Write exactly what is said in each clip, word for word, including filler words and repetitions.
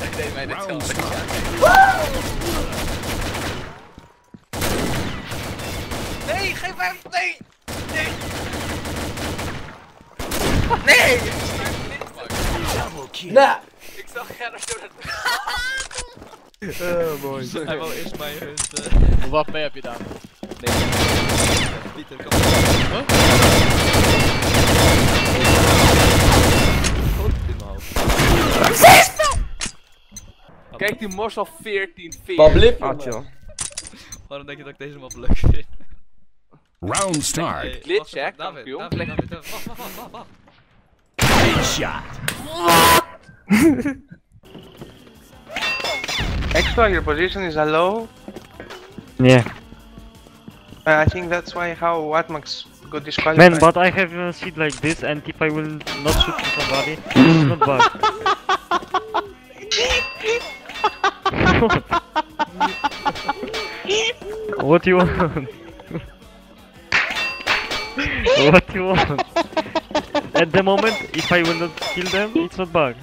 deed mij dit wel. Nee, geef hem! Nee! Nee! Nee! Nou! Ik zag Gerrit door het... Oh, mooi. Hij wil eerst mij hunten. Hoeveel W P heb je daar? Nee. Pieter, kom. Huh? Goed in mijn hoofd. Kijk die mors al veertien veertien. Wat blip? Ah, chill. Waarom denk je dat ik deze map leuk vind? Round start. Hey, Glitch, wacht hè, even, David, kampioen. David, David, David, wacht, wacht, wacht, wacht, wacht. Headshot. Extra, your position is a low. Yeah. Uh, I think that's why how Watmax got disqualified. Man, but I have a seat like this, and if I will not shoot somebody, it's not bad. What do you want? What do you want? At the moment, if I will not kill them, it's not bad.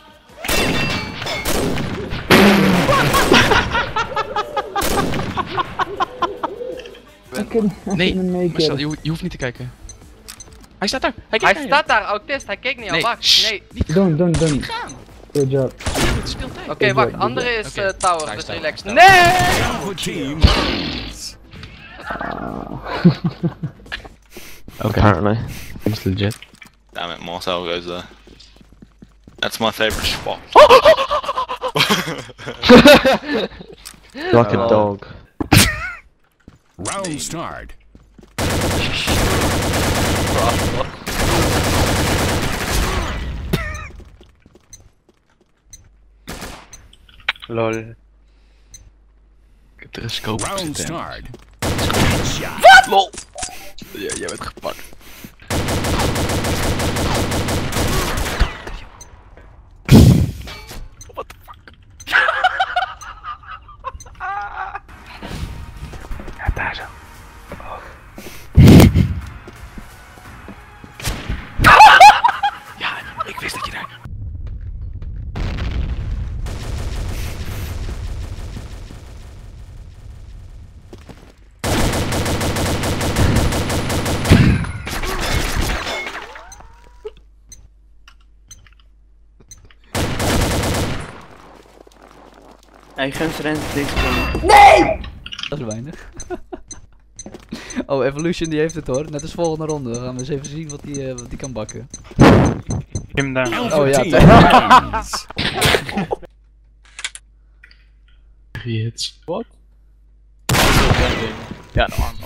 Nee, Marcel, je, ho je hoeft niet te kijken. Hij staat daar! Hij, Hij kijkt staat daar, autist, hij keek niet al, Nee, wacht. shh, Nee. niet Don't, don't, don't. niet gaan! Good job. Het speelt tijd. Oké, wacht, andere is Oké. uh, tower, Hij dus staat, relax. hij Nee! Alpha team wins. Apparently. It's legit. Damn it, Marcel goes there. That's my favorite spot. Like a dog. Round start. Lol. Ik heb er een scope Round gezet. start. Wat? Lol! Ja, jij bent gepakt. What the fuck? Ja, daar zo. Oh. Ja, ik wist dat je daar... Hij guns rent niks van. Dat is weinig. Oh, Evolution die heeft het hoor. Net als volgende ronde. Dan gaan we eens even zien wat die, uh, wat die kan bakken. Him down. Alpha Oh ja, team wins. Drie hits. Wat? Ja, nou aan.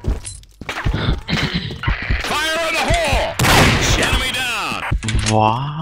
Fire in the hole. Enemy down. Wat?